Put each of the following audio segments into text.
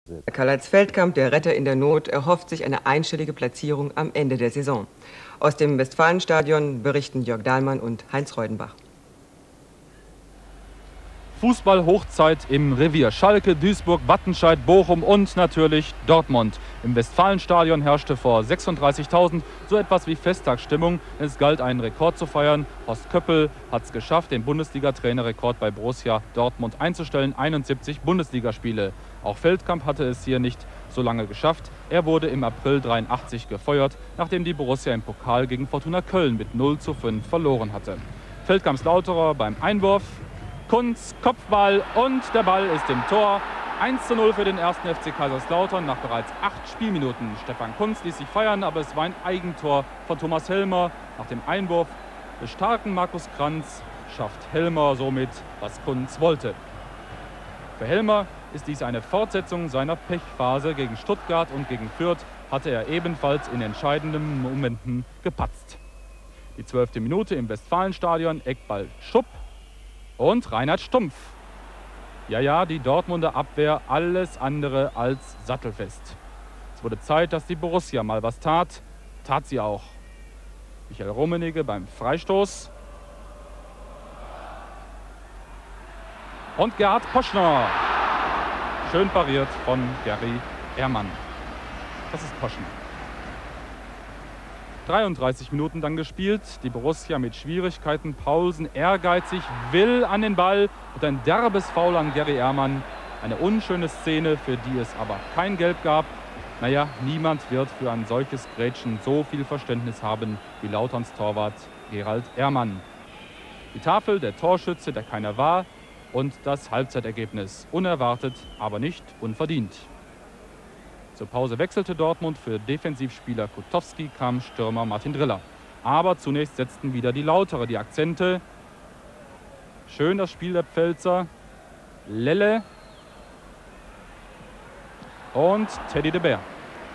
Karl-Heinz Feldkamp, der Retter in der Not, erhofft sich eine einstellige Platzierung am Ende der Saison. Aus dem Westfalenstadion berichten Jörg Dahlmann und Heinz Reudenbach. Fußball-Hochzeit im Revier. Schalke, Duisburg, Wattenscheid, Bochum und natürlich Dortmund. Im Westfalenstadion herrschte vor 36.000 so etwas wie Festtagsstimmung. Es galt, einen Rekord zu feiern. Horst Köppel hat es geschafft, den Bundesliga-Trainerrekord bei Borussia Dortmund einzustellen. 71 Bundesligaspiele. Auch Feldkamp hatte es hier nicht so lange geschafft. Er wurde im April 83 gefeuert, nachdem die Borussia im Pokal gegen Fortuna Köln mit 0:5 verloren hatte. Feldkamps Lauterer beim Einwurf. Kuntz, Kopfball und der Ball ist im Tor. 1:0 für den 1. FC Kaiserslautern nach bereits 8 Spielminuten. Stefan Kuntz ließ sich feiern, aber es war ein Eigentor von Thomas Helmer. Nach dem Einwurf des starken Markus Kranz schafft Helmer somit, was Kuntz wollte. Für Helmer ist dies eine Fortsetzung seiner Pechphase. Gegen Stuttgart und gegen Fürth hatte er ebenfalls in entscheidenden Momenten gepatzt. Die 12. Minute im Westfalenstadion, Eckball Schupp. Und Reinhard Stumpf. Ja, die Dortmunder Abwehr alles andere als sattelfest. Es wurde Zeit, dass die Borussia mal was tat. Tat sie auch. Michael Rummenigge beim Freistoß. Und Gerhard Poschner. Schön pariert von Gary Ehrmann. Das ist Poschner. 33 Minuten dann gespielt. Die Borussia mit Schwierigkeiten. Paulsen ehrgeizig, will an den Ball. Und ein derbes Foul an Gary Ehrmann. Eine unschöne Szene, für die es aber kein Gelb gab. Naja, niemand wird für ein solches Grätschen so viel Verständnis haben wie Lauterns Torwart Gerald Ehrmann. Die Tafel, der Torschütze, der keiner war. Und das Halbzeitergebnis. Unerwartet, aber nicht unverdient. Zur Pause wechselte Dortmund. Für Defensivspieler Kutowski kam Stürmer Martin Driller. Aber zunächst setzten wieder die Lauterer die Akzente. Schön das Spiel der Pfälzer. Lelle und Teddy de Beer.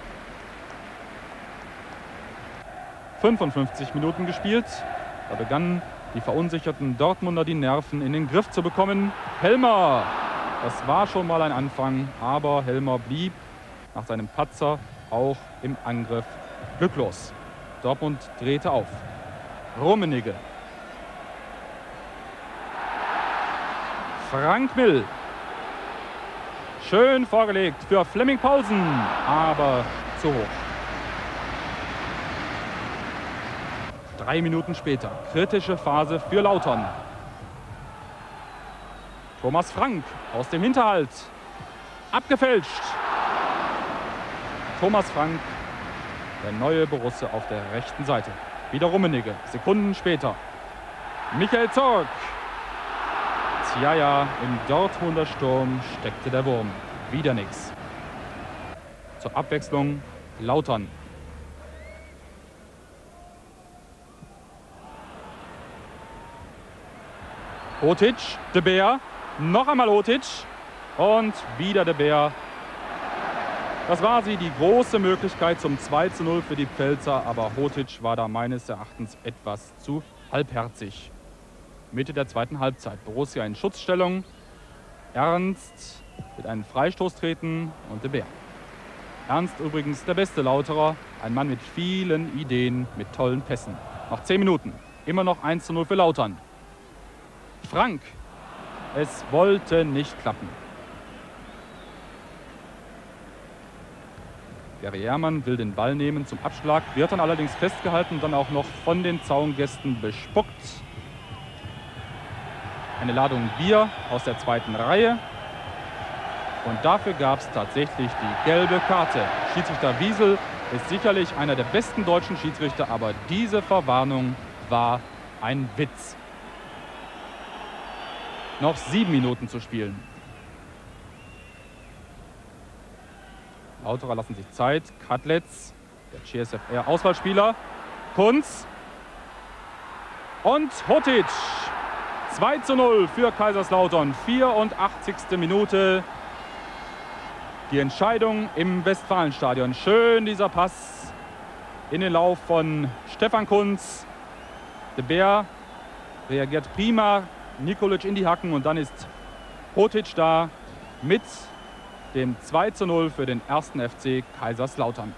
55 Minuten gespielt. Da begannen die verunsicherten Dortmunder die Nerven in den Griff zu bekommen. Helmer! Das war schon mal ein Anfang, aber Helmer blieb nach seinem Patzer auch im Angriff glücklos. Dortmund drehte auf. Rummenigge. Frank Mill. Schön vorgelegt für Flemming Paulsen, aber zu hoch. 3 Minuten später. Kritische Phase für Lautern. Thomas Frank aus dem Hinterhalt. Abgefälscht. Thomas Frank, der neue Borusse auf der rechten Seite. Wieder Rummenigge, Sekunden später. Michael Zorc. Tja, im Dortmunder Sturm steckte der Wurm. Wieder nichts. Zur Abwechslung Lautern. Hotić, de Beer, noch einmal Hotić und wieder de Beer. Das war die große Möglichkeit zum 2:0 für die Pfälzer, aber Hotić war da meines Erachtens etwas zu halbherzig. Mitte der zweiten Halbzeit. Borussia in Schutzstellung. Ernst wird einen Freistoß treten und de Beer. Ernst übrigens der beste Lauterer, ein Mann mit vielen Ideen, mit tollen Pässen. Noch 10 Minuten, immer noch 1:0 für Lautern. Frank, es wollte nicht klappen. Gary Ehrmann will den Ball nehmen zum Abschlag, wird dann allerdings festgehalten und dann auch noch von den Zaungästen bespuckt. Eine Ladung Bier aus der zweiten Reihe. Und dafür gab es tatsächlich die gelbe Karte. Schiedsrichter Wiesel ist sicherlich einer der besten deutschen Schiedsrichter, aber diese Verwarnung war ein Witz. Noch 7 Minuten zu spielen. Lauterer lassen sich Zeit. Kadletz, der CSFR-Auswahlspieler. Kuntz. Und Hotić. 2:0 für Kaiserslautern. 84. Minute. Die Entscheidung im Westfalenstadion. Schön dieser Pass in den Lauf von Stefan Kuntz. De Beer reagiert prima. Nikolic in die Hacken und dann ist Hotić da mit dem 2:0 für den 1. FC Kaiserslautern.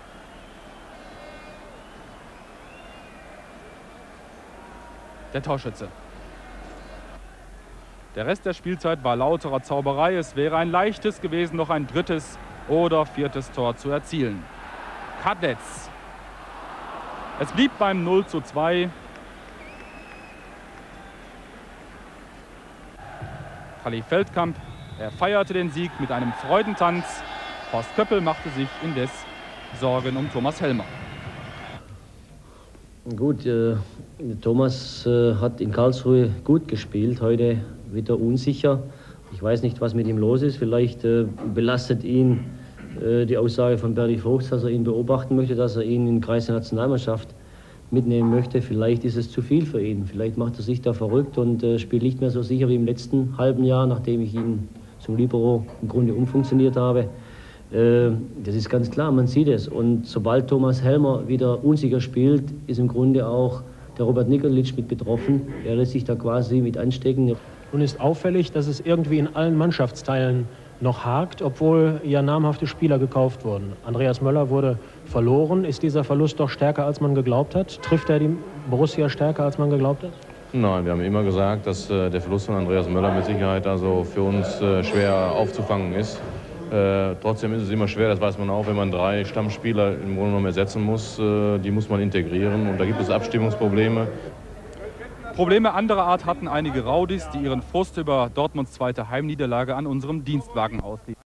Der Torschütze. Der Rest der Spielzeit war lauterer Zauberei. Es wäre ein leichtes gewesen, noch ein 3. oder 4. Tor zu erzielen. Kadetz. Es blieb beim 0:2. Kalli Feldkamp, er feierte den Sieg mit einem Freudentanz. Horst Köppel machte sich indes Sorgen um Thomas Helmer. Gut, Thomas hat in Karlsruhe gut gespielt, heute wieder unsicher. Ich weiß nicht, was mit ihm los ist. Vielleicht belastet ihn die Aussage von Berti Vogts, dass er ihn beobachten möchte, dass er ihn in den Kreis der Nationalmannschaft mitnehmen möchte. Vielleicht ist es zu viel für ihn. Vielleicht macht er sich da verrückt und spielt nicht mehr so sicher wie im letzten halben Jahr, nachdem ich ihn zum Libero im Grunde umfunktioniert habe. Das ist ganz klar, man sieht es. Und sobald Thomas Helmer wieder unsicher spielt, ist im Grunde auch der Robert Nikolic mit betroffen. Er lässt sich da quasi mit anstecken. Nun ist auffällig, dass es irgendwie in allen Mannschaftsteilen noch hakt, obwohl ja namhafte Spieler gekauft wurden. Andreas Möller wurde verloren. Ist dieser Verlust doch stärker, als man geglaubt hat? Trifft er die Borussia stärker, als man geglaubt hat? Nein, wir haben immer gesagt, dass der Verlust von Andreas Möller mit Sicherheit also für uns schwer aufzufangen ist. Trotzdem ist es immer schwer, das weiß man auch, wenn man 3 Stammspieler im Grunde genommen ersetzen muss. Die muss man integrieren und da gibt es Abstimmungsprobleme. Probleme anderer Art hatten einige Raudis, die ihren Frust über Dortmunds 2. Heimniederlage an unserem Dienstwagen ausließen.